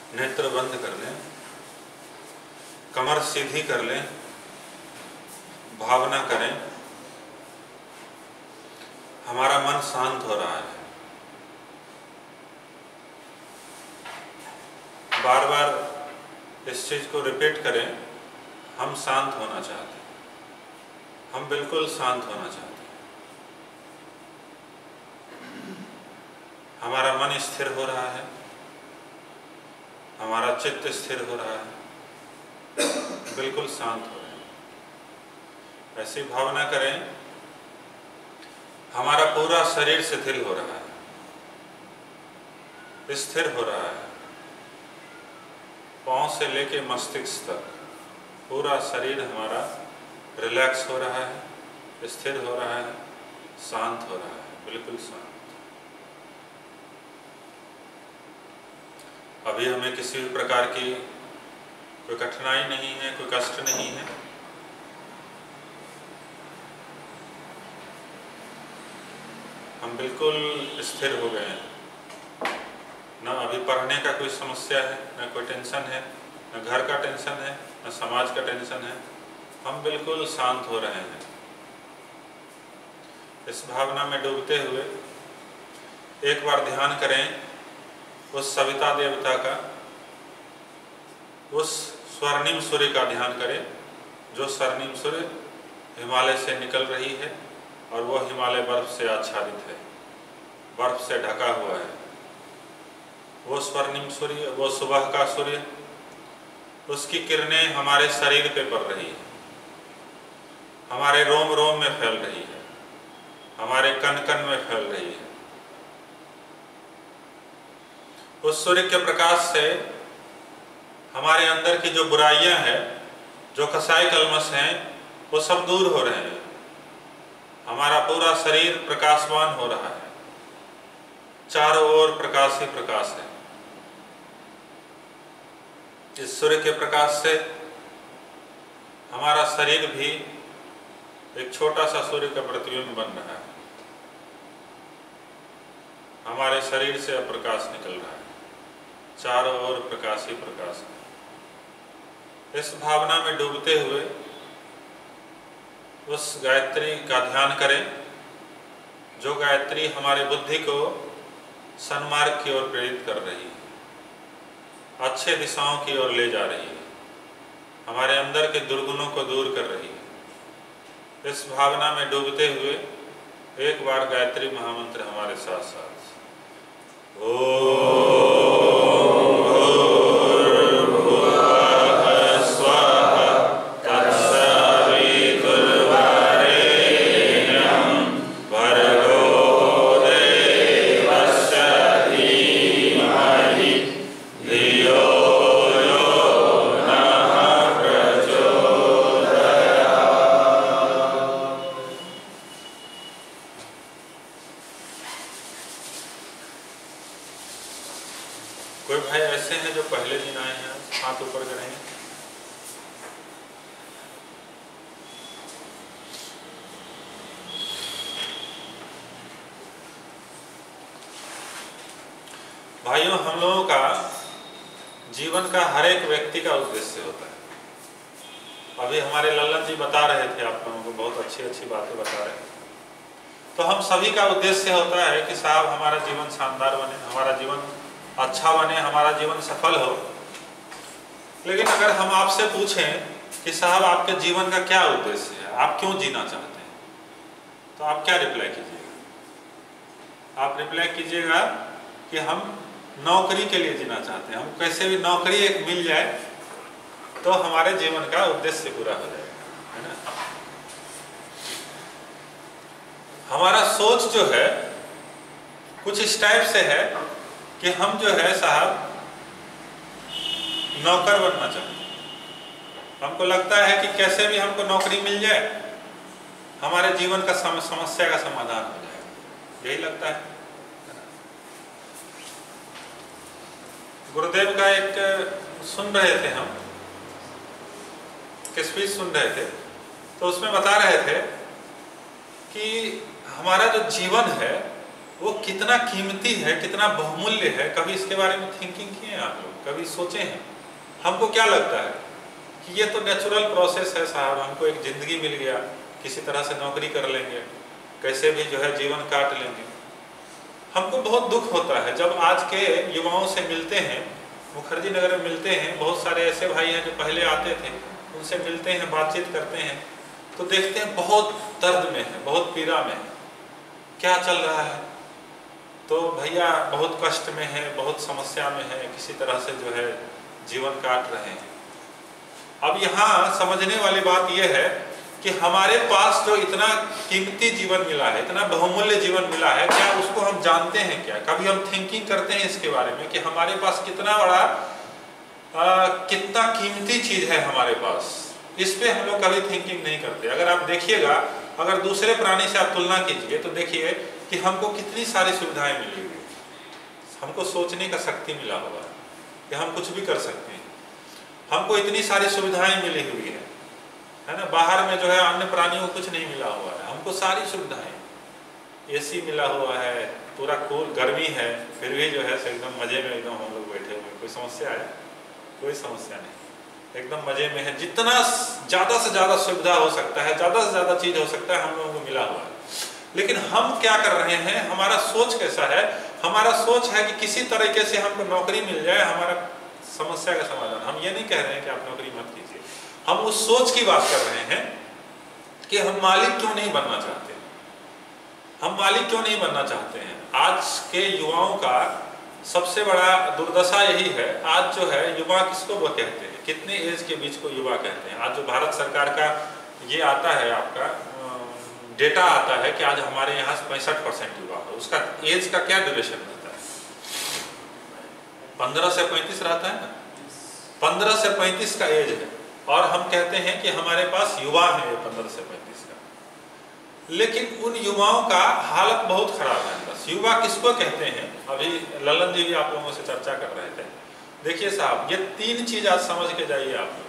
नेत्र बंद कर लें, कमर सीधी कर लें, भावना करें हमारा मन शांत हो रहा है। बार बार इस चीज को रिपीट करें, हम शांत होना चाहते हैं, हम बिल्कुल शांत होना चाहते हैं। हमारा मन स्थिर हो रहा है, हमारा चित्त स्थिर हो रहा है, बिल्कुल शांत हो रहे हैं। ऐसी भावना करें हमारा पूरा शरीर शिथिल हो रहा है, स्थिर हो रहा है। पांव से लेके मस्तिष्क तक पूरा शरीर हमारा रिलैक्स हो रहा है, स्थिर हो रहा है, शांत हो रहा है, बिल्कुल शांत। अभी हमें किसी भी प्रकार की कोई कठिनाई नहीं है, कोई कष्ट नहीं है। हम बिल्कुल स्थिर हो गए हैं। न अभी पढ़ने का कोई समस्या है, न कोई टेंशन है, न घर का टेंशन है, न समाज का टेंशन है। हम बिल्कुल शांत हो रहे हैं। इस भावना में डूबते हुए एक बार ध्यान करें उस सविता देवता का, उस स्वर्णिम सूर्य का ध्यान करें जो स्वर्णिम सूर्य हिमालय से निकल रही है और वो हिमालय बर्फ से आच्छादित है, बर्फ से ढका हुआ है। वो स्वर्णिम सूर्य, वो सुबह का सूर्य, उसकी किरणें हमारे शरीर पे पड़ रही है, हमारे रोम रोम में फैल रही है, हमारे कण कण में फैल रही है। उस सूर्य के प्रकाश से हमारे अंदर की जो बुराइयां हैं, जो कसाई कलमश हैं, वो सब दूर हो रहे हैं। हमारा पूरा शरीर प्रकाशवान हो रहा है, चारों ओर प्रकाश ही प्रकाश है। इस सूर्य के प्रकाश से हमारा शरीर भी एक छोटा सा सूर्य का प्रतिबिंब बन रहा है। हमारे शरीर से प्रकाश निकल रहा है, चारों ओर प्रकाश ही प्रकाश है। इस भावना में डूबते हुए उस गायत्री का ध्यान करें जो गायत्री हमारे बुद्धि को सन्मार्ग की ओर प्रेरित कर रही है, अच्छे दिशाओं की ओर ले जा रही है, हमारे अंदर के दुर्गुणों को दूर कर रही है। इस भावना में डूबते हुए एक बार गायत्री महामंत्र हमारे साथ साथ कोई भाई ऐसे हैं जो पहले दिन आए हैं, हाथ ऊपर करेंगे। भाइयों, हम लोगों का जीवन का हर एक व्यक्ति का उद्देश्य होता है। अभी हमारे लल्लन जी बता रहे थे, आप लोगों को बहुत अच्छी अच्छी बातें बता रहे थे। तो हम सभी का उद्देश्य होता है कि साहब हमारा जीवन शानदार बने, हमारा जीवन अच्छा बने, हमारा जीवन सफल हो। लेकिन अगर हम आपसे पूछें कि साहब आपके जीवन का क्या उद्देश्य है, आप क्यों जीना चाहते हैं, तो आप क्या रिप्लाई कीजिएगा? आप रिप्लाई कीजिएगा कि हम नौकरी के लिए जीना चाहते हैं, हम कैसे भी नौकरी एक मिल जाए तो हमारे जीवन का उद्देश्य पूरा हो जाएगा, है ना। हमारा सोच जो है कुछ इस टाइप से है कि हम जो है साहब नौकर बनना चाहते हैं। हमको लगता है कि कैसे भी हमको नौकरी मिल जाए हमारे जीवन का समस्या का समाधान हो जाएगा, यही लगता है। गुरुदेव का एक सुन रहे थे हम, एक स्पीच सुन रहे थे, तो उसमें बता रहे थे कि हमारा जो जीवन है वो कितना कीमती है, कितना बहुमूल्य है। कभी इसके बारे में थिंकिंग किए हैं आप लोग? कभी सोचे हैं? हमको क्या लगता है कि ये तो नेचुरल प्रोसेस है साहब, हमको एक ज़िंदगी मिल गया, किसी तरह से नौकरी कर लेंगे, कैसे भी जो है जीवन काट लेंगे। हमको बहुत दुख होता है जब आज के युवाओं से मिलते हैं, मुखर्जी नगर में मिलते हैं, बहुत सारे ऐसे भाई हैं जो पहले आते थे, उनसे मिलते हैं, बातचीत करते हैं, तो देखते हैं बहुत दर्द में है, बहुत पीड़ा में है। क्या चल रहा है? तो भैया बहुत कष्ट में है, बहुत समस्या में है, किसी तरह से जो है जीवन काट रहे हैं। अब यहाँ समझने वाली बात यह है कि हमारे पास जो इतना कीमती जीवन मिला है, इतना बहुमूल्य जीवन मिला है, क्या उसको हम जानते हैं? क्या कभी हम थिंकिंग करते हैं इसके बारे में कि हमारे पास कितना बड़ा कितना कीमती चीज है हमारे पास? इस पे हम लोग कभी थिंकिंग नहीं करते। अगर आप देखिएगा, अगर दूसरे प्राणी से आप तुलना कीजिए तो देखिए कि हमको कितनी सारी सुविधाएं मिली हुई, हमको सोचने का शक्ति मिला हुआ है कि हम कुछ भी कर सकते हैं, हमको इतनी सारी सुविधाएं मिली हुई है ना। बाहर में जो है अन्य प्राणियों को कुछ नहीं मिला हुआ है, हमको सारी सुविधाएं, एसी मिला हुआ है, पूरा कूल, गर्मी है, फिर भी जो है एकदम मजे में एकदम हम लोग बैठे हुए। कोई समस्या है? कोई समस्या नहीं, एकदम मजे में है। जितना ज़्यादा से ज़्यादा सुविधा हो सकता है, ज़्यादा से ज़्यादा चीज़ हो सकता है, हम लोगों को मिला हुआ है। लेकिन हम क्या कर रहे हैं? हमारा सोच कैसा है? हमारा सोच है कि किसी तरीके से हमको नौकरी मिल जाए, हमारा समस्या का समाधान। हम ये नहीं कह रहे हैं कि आप नौकरी मत कीजिए, हम उस सोच की बात कर रहे हैं कि हम मालिक क्यों नहीं बनना चाहते, हम मालिक क्यों नहीं बनना चाहते हैं। आज के युवाओं का सबसे बड़ा दुर्दशा यही है। आज जो है युवा किसको वो कहते हैं, कितने एज के बीच को युवा कहते हैं? आज जो भारत सरकार का ये आता है, आपका डेटा आता है कि आज हमारे यहाँ 65% युवा है, उसका एज का क्या ड्यूरेशन रहता है? 15 से 35 रहता है ना, 15 से 35 का एज है, और हम कहते हैं कि हमारे पास युवा है 15 से 35 का। लेकिन उन युवाओं का हालत बहुत खराब है। बस युवा किसको कहते हैं? अभी ललन जी भी आप लोगों से चर्चा कर रहे थे। देखिए साहब, ये 3 चीज आज समझ के जाइए आप लोग।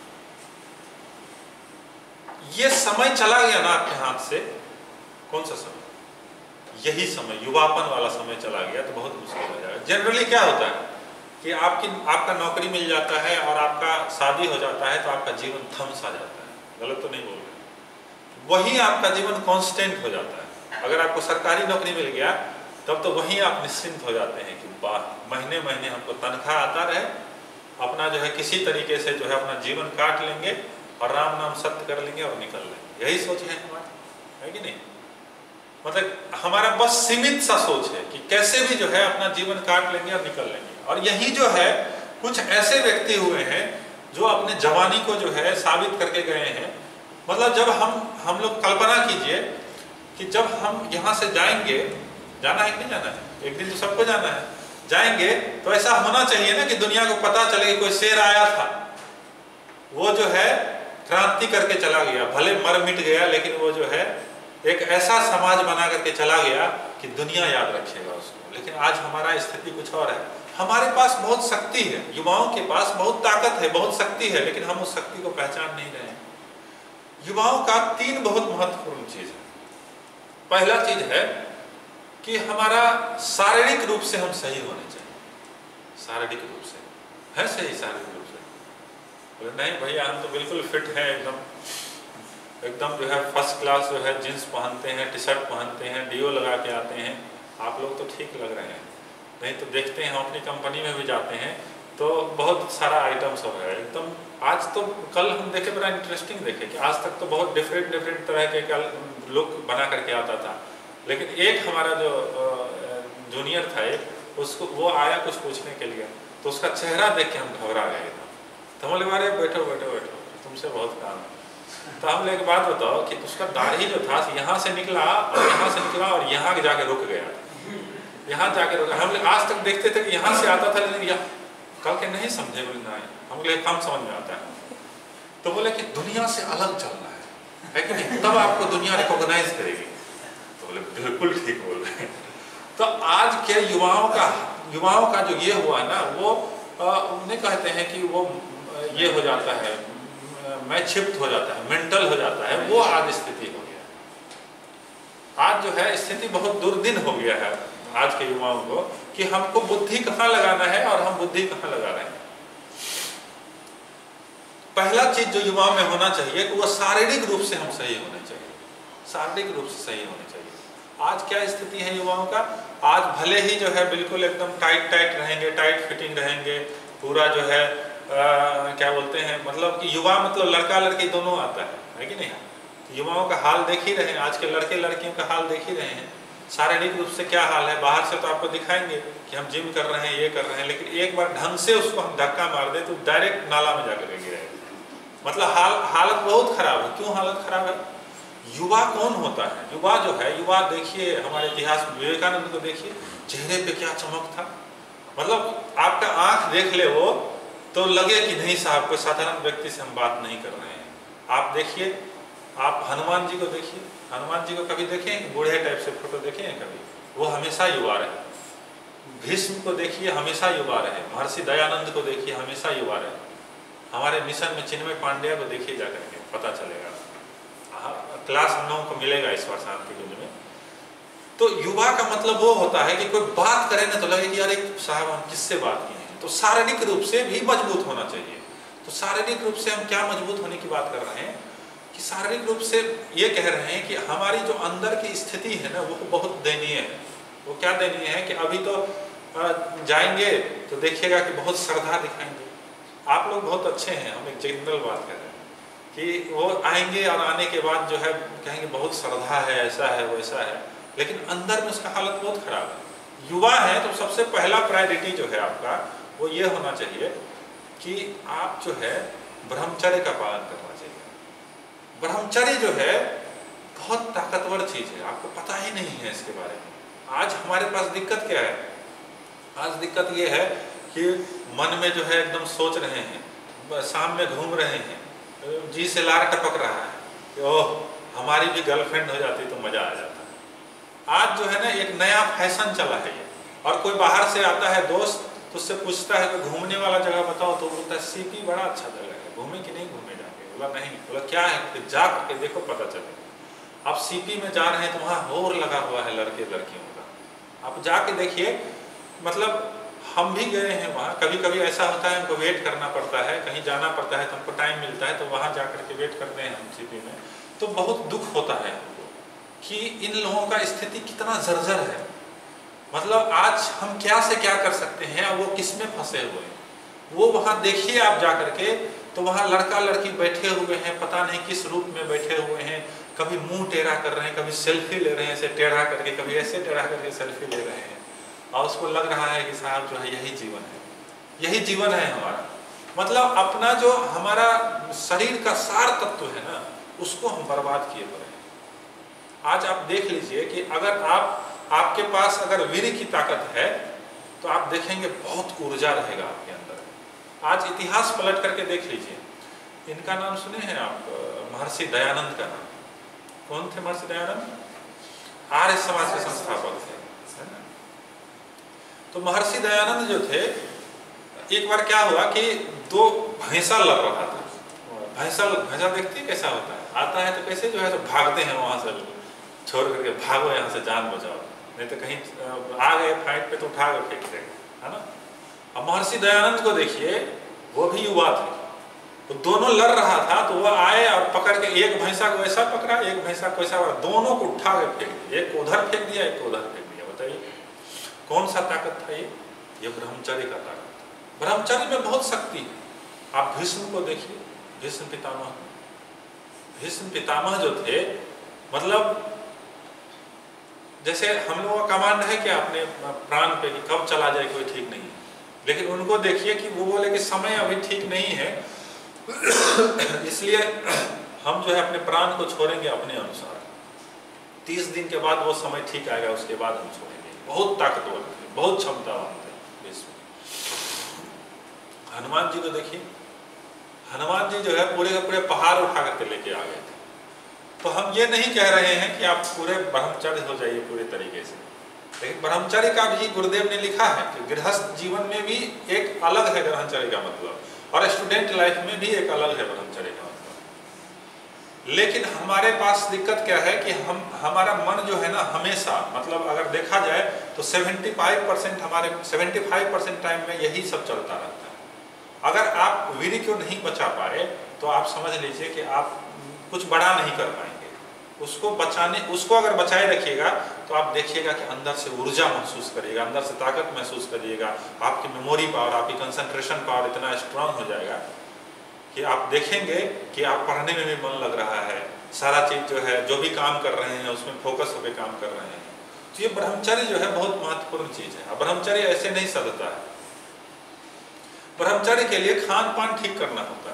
ये समय चला गया ना आपके हाथ से, कौन सा समय? यही समय, युवापन वाला समय चला गया तो बहुत मुश्किल हो जाएगा। जनरली क्या होता है कि आपका नौकरी मिल जाता है और आपका शादी हो जाता है तो आपका जीवन थम सा जाता है। गलत तो नहीं बोल रहे? वही आपका जीवन कांस्टेंट हो जाता है। अगर आपको सरकारी नौकरी मिल गया तब तो वहीं आप निश्चिंत हो जाते हैं कि महीने महीने हमको तनख्वाह आता रहे, अपना जो है किसी तरीके से जो है अपना जीवन काट लेंगे और राम नाम सत्य कर लेंगे और निकल लेंगे। यही सोच है हमारी, है कि नहीं? मतलब हमारा बस सीमित सा सोच है कि कैसे भी जो है अपना जीवन काट लेंगे और निकल लेंगे। और यही जो है कुछ ऐसे व्यक्ति हुए हैं जो अपने जवानी को जो है साबित करके गए हैं। मतलब जब हम लोग कल्पना कीजिए कि जब हम यहाँ से जाएंगे, जाना है कि नहीं जाना है, एक दिन तो सबको जाना है, जाएंगे तो ऐसा होना चाहिए ना कि दुनिया को पता चले कि कोई शेर आया था, वो जो है क्रांति करके चला गया, भले मर मिट गया लेकिन वो जो है एक ऐसा समाज बना करके चला गया कि दुनिया याद रखेगा उसको। लेकिन आज हमारा स्थिति कुछ और है। हमारे पास बहुत शक्ति है, युवाओं के पास बहुत ताकत है, बहुत शक्ति है, लेकिन हम उस शक्ति को पहचान नहीं रहे हैं। युवाओं का 3 बहुत महत्वपूर्ण चीज है। पहला चीज है कि हमारा शारीरिक रूप से हम सही होने चाहिए। शारीरिक रूप से है सही, शारीरिक रूप से बोले नहीं भैया हम तो बिल्कुल फिट हैं, एकदम जो है फर्स्ट क्लास जो है जींस पहनते हैं, टी शर्ट पहनते हैं, डीओ लगा के आते हैं, आप लोग तो ठीक लग रहे हैं। नहीं तो देखते हैं हम अपनी कंपनी में भी जाते हैं तो बहुत सारा आइटम सब है एकदम। आज तो कल हम देखे, बड़ा इंटरेस्टिंग देखे कि आज तक तो बहुत डिफरेंट तरह के लुक बना करके आता था, लेकिन एक हमारा जो जूनियर था उसको वो आया कुछ पूछने के लिए, तो उसका चेहरा देख के हम घबरा गए थे। तो हम बोले अरे बैठो बैठो बैठो, तुमसे बहुत काम है। तो हम लोग एक बात बताओ कि उसका दाढ़ी जो था यहाँ से निकला और यहाँ से निकला और यहाँ जाके रुक गया, यहाँ जाके रुका। हम लोग आज तक देखते थे कि यहाँ से आता था, लेकिन यहाँ कल के नहीं समझे, बोले नहीं, हम लोग काम समझ में आता है। तो बोले कि दुनिया से अलग चलना है कि नहीं, तब आपको दुनिया रिकॉग्नाइज करेगी। तो बोले बिल्कुल ठीक बोल रहे हैं। तो आज के युवाओं का जो ये हुआ ना, वो उन्हें कहते हैं कि वो ये हो जाता है, मैं शिफ्ट हो जाता है, मेंटल हो जाता है, वो आज स्थिति हो गया। आज जो है स्थिति बहुत दुर्दिन हो गया है आज के युवाओं को कि हमको बुद्धि कहाँ लगाना है और हम बुद्धि कहाँ लगा रहे हैं। पहला चीज जो युवाओं में होना चाहिए कि वो शारीरिक रूप से हम सही होने चाहिए, शारीरिक रूप से सही होने चाहिए। आज क्या स्थिति है युवाओं का, आज भले ही जो है बिल्कुल एकदम टाइट रहेंगे, टाइट फिटिंग रहेंगे, पूरा जो है क्या बोलते हैं, मतलब कि युवा मतलब लड़का लड़की दोनों आता है कि नहीं। युवाओं का हाल देख ही रहे हैं, आज के लड़के लड़कियों का हाल देख ही रहे हैं। शारीरिक रूप से क्या हाल है, बाहर से तो आपको दिखाएंगे कि हम जिम कर रहे हैं, ये कर रहे हैं, लेकिन एक बार ढंग से उसको हम धक्का मार दे तो डायरेक्ट नाला में जाकर गिरेगा। मतलब हालत बहुत खराब है। क्यों हालत खराब है? युवा कौन होता है? युवा जो है, युवा देखिए हमारे इतिहास में विवेकानंद को देखिए, चेहरे पे क्या चमक था। मतलब आपका आंख देख ले वो तो लगे कि नहीं साहब कोई साधारण व्यक्ति से हम बात नहीं कर रहे हैं। आप देखिए, आप हनुमान जी को देखिए, हनुमान जी को कभी देखे हैं बूढ़े टाइप से फोटो देखे हैं कभी? वो हमेशा युवा रहे। भीष्म को देखिए, हमेशा युवा रहे। महर्षि दयानंद को देखिए, हमेशा युवा रहे। हमारे मिशन में चिन्मय पांड्या को देखिए जाकर के, पता चलेगा। क्लास हम लोगों को मिलेगा इस बार शांति कुंज में। तो युवा का मतलब वो होता है कि कोई बात करे ना तो लगे कि यार एक साहब हम किससे बात किए हैं। तो शारीरिक रूप से भी मजबूत होना चाहिए। तो शारीरिक रूप से हम क्या मजबूत होने की बात कर रहे हैं कि शारीरिक रूप से ये कह रहे हैं कि हमारी जो अंदर की स्थिति है ना वो बहुत दयनीय है। वो क्या दयनीय है कि अभी तो जाएंगे तो देखिएगा कि बहुत श्रद्धा दिखाएंगे। आप लोग बहुत अच्छे हैं, हम एक जनरल बात कर रहे हैं कि वो आएंगे और आने के बाद जो है कहेंगे बहुत श्रद्धा है, ऐसा है वैसा है, लेकिन अंदर में उसका हालत बहुत खराब है। युवा है तो सबसे पहला प्रायोरिटी जो है आपका वो ये होना चाहिए कि आप जो है ब्रह्मचर्य का पालन करना चाहिए। ब्रह्मचर्य जो है बहुत ताकतवर चीज है, आपको पता ही नहीं है इसके बारे में। आज हमारे पास दिक्कत क्या है? आज दिक्कत ये है कि मन में जो है एकदम सोच रहे हैं, शाम में घूम रहे हैं, जी से लार टपक रहा है कि ओह हमारी भी गर्लफ्रेंड हो जाती तो मजा आ जाता। आज जो है ना एक नया फैशन चला है ये। और कोई बाहर से आता है दोस्त तो उससे पूछता है कि घूमने वाला जगह बताओ, तो बोलता है सीपी बड़ा अच्छा जगह है, घूमे कि नहीं घूमे जाके? बोला नहीं। बोला क्या है? फिर जा करके देखो पता चलेगा। आप सीपी में जा रहे हैं तो वहाँ होर लगा हुआ है लड़के लड़कियों का, आप जाके देखिए। मतलब हम भी गए हैं वहाँ, कभी कभी ऐसा होता है हमको वेट करना पड़ता है, कहीं जाना पड़ता है तो हमको टाइम मिलता है तो वहाँ जा करके वेट करते हैं हम सीपी में। तो बहुत दुख होता है हमको कि इन लोगों का स्थिति कितना जर्जर है। मतलब आज हम क्या से क्या कर सकते हैं, वो किस में फंसे हुए हैं। वो वहाँ देखिए आप जा करके तो वहाँ लड़का लड़की बैठे हुए हैं, पता नहीं किस रूप में बैठे हुए हैं, कभी मुंह टेढ़ा कर रहे हैं, कभी सेल्फी ले रहे हैं ऐसे टेढ़ा करके, कभी ऐसे टेढ़ा करके सेल्फी ले रहे हैं। और उसको लग रहा है कि साहब जो है यही जीवन है, यही जीवन है हमारा। मतलब अपना जो हमारा शरीर का सार तत्व है ना उसको हम बर्बाद किए पड़े हैं। आज आप देख लीजिए कि अगर आपके पास अगर वीर्य की ताकत है तो आप देखेंगे बहुत ऊर्जा रहेगा आपके अंदर। आज इतिहास पलट करके देख लीजिए, इनका नाम सुने हैं आप? महर्षि दयानंद का नाम। कौन थे महर्षि दयानंद? आर्य समाज के संस्थापक थे, है ना। तो महर्षि दयानंद जो थे, एक बार क्या हुआ कि दो भैंसा लड़ रहा था। भैंसा देखते कैसा होता है, आता है तो कैसे जो है तो भागते हैं वहां से, छोड़ करके भागो यहाँ से, जान बचाओ, नहीं तो कहीं आ गए फाइट पे तो उठा कर फेंक देंगे, है ना। अब महर्षि दयानंद को देखिए, वो भी युवा थे, तो दोनों लड़ रहा था तो वो आए और पकड़ के एक भैंसा को ऐसा पकड़ा, एक भैंसा को ऐसा, दोनों को उठा के फेंक दिया। एक को उधर फेंक दिया, एक को उधर फेंक दिया। बताइए कौन सा ताकत था ये ब्रह्मचर्य का ताकत। ब्रह्मचर्य में बहुत शक्ति है। आप भीष्म को देखिए, भीष्म पितामह जो थे, मतलब जैसे हम लोगों का कमांड है कि अपने प्राण पे कि कब चला जाए कोई ठीक नहीं है, लेकिन उनको देखिए कि वो बोले कि समय अभी ठीक नहीं है इसलिए हम जो है अपने प्राण को छोड़ेंगे अपने अनुसार। 30 दिन के बाद वो समय ठीक आएगा, उसके बाद हम छोड़ेंगे। बहुत ताकतवर थे, बहुत क्षमतावान थे। हनुमान जी को देखिए, हनुमान जी जो है पूरे के पूरे पहाड़ उठा करके लेके आ गए थे। तो हम ये नहीं कह रहे हैं कि आप पूरे ब्रह्मचर्य हो जाइए पूरे तरीके से, लेकिन ब्रह्मचर्य का भी गुरुदेव ने लिखा है कि गृहस्थ जीवन में भी एक अलग है ब्रह्मचर्य का मतलब, और स्टूडेंट लाइफ में भी एक अलग है ब्रह्मचर्य का मतलब। लेकिन हमारे पास दिक्कत क्या है कि हमारा मन जो है ना हमेशा, मतलब अगर देखा जाए तो 75% टाइम में यही सब चलता रहता है। अगर आप वीर्य को नहीं बचा पाए तो आप समझ लीजिए कि आप कुछ बड़ा नहीं कर पाएंगे। उसको अगर बचाए रखिएगा तो आप देखिएगा कि अंदर से ऊर्जा महसूस करिएगा, अंदर से ताकत महसूस करिएगा, आपकी मेमोरी पावर, आपकी कंसंट्रेशन पावर इतना स्ट्रांग हो जाएगा कि आप देखेंगे कि आप पढ़ने में भी मन लग रहा है, सारा चीज जो है, जो भी काम कर रहे हैं उसमें फोकस होकर काम कर रहे हैं। तो ये ब्रह्मचर्य जो है बहुत महत्वपूर्ण चीज है। ब्रह्मचर्य ऐसे नहीं सधता है। ब्रह्मचर्य के लिए खान पान ठीक करना होता है।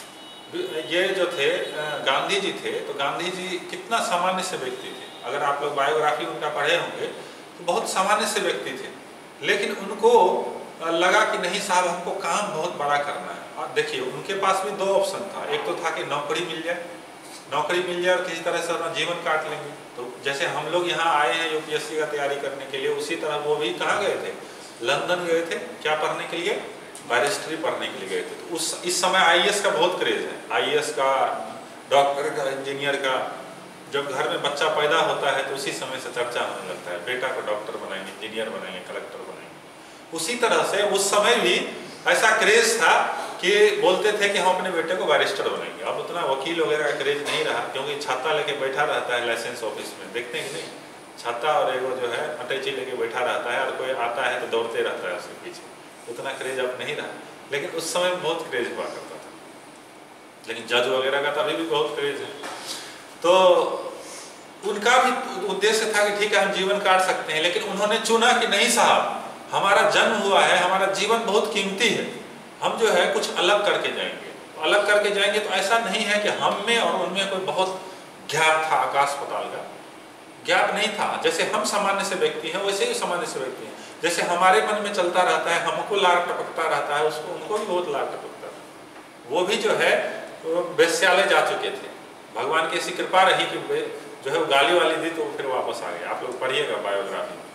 ये जो थे गांधी जी थे, तो गांधी जी कितना सामान्य से व्यक्ति थे। अगर आप लोग बायोग्राफी उनका पढ़े होंगे तो बहुत सामान्य से व्यक्ति थे, लेकिन उनको लगा कि नहीं साहब हमको काम बहुत बड़ा करना है। और देखिए उनके पास भी दो ऑप्शन था। एक तो था कि नौकरी मिल जाए और किसी तरह से अपना जीवन काट लेंगे। तो जैसे हम लोग यहाँ आए हैं यूपीएससी का तैयारी करने के लिए, उसी तरह वो भी कहाँ गए थे, लंदन गए थे। क्या पढ़ने के लिए? बैरिस्ट्री पढ़ने के लिए गए थे। तो इस समय आईएएस का बहुत क्रेज है, आईएएस का, डॉक्टर का, इंजीनियर का। जब घर में बच्चा पैदा होता है तो उसी समय से चर्चा होने लगता है, बेटा को डॉक्टर बनाएंगे, इंजीनियर बनाएंगे, कलेक्टर बनाएंगे। उसी तरह से उस समय भी ऐसा क्रेज था कि बोलते थे कि हम अपने बेटे को बैरिस्टर बनाएंगे। अब उतना वकील वगैरह का क्रेज नहीं रहा, क्योंकि छाता लेके बैठा रहता है लाइसेंस ऑफिस में, देखते हैं कि नहीं, छाता और एगो जो है अटैची लेके बैठा रहता है, और कोई आता है तो दौड़ते रहता है उसके पीछे। उतना क्रेज अब नहीं रहा, लेकिन उस समय बहुत क्रेज हुआ करता था। लेकिन जज वगैरह का तो अभी भी बहुत क्रेज है। तो उनका भी उद्देश्य था कि ठीक है हम जीवन काट सकते हैं, लेकिन उन्होंने चुना कि नहीं साहब, हमारा जन्म हुआ है, हमारा जीवन बहुत कीमती है, हम जो है कुछ अलग करके जाएंगे। अलग करके जाएंगे तो ऐसा नहीं है कि हम में और उनमें कोई बहुत गैप था, आकाश पाताल का गैप नहीं था। जैसे हम सामान्य से व्यक्ति हैं वैसे ही सामान्य से व्यक्ति हैं। जैसे हमारे मन में चलता रहता है, हमको लार टपकता रहता है, उसको उनको भी बहुत लार टपकता था। वो भी जो है वेश्यालय जा चुके थे। भगवान की ऐसी कृपा रही कि जो है वो गाली वाली दी तो फिर वापस आ गए। आप लोग पढ़िएगा बायोग्राफी।